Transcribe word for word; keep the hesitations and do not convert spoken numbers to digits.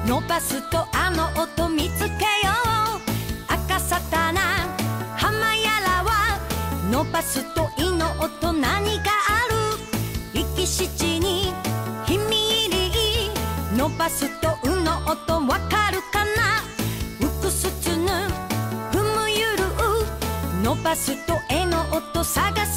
伸ばすとあの音見つけよう。赤さたな浜やらは伸ばすといの音何がある。生き七にひみ入り伸ばすとうの音わかるかな。うくすつぬ踏むゆる伸ばすとえの音探す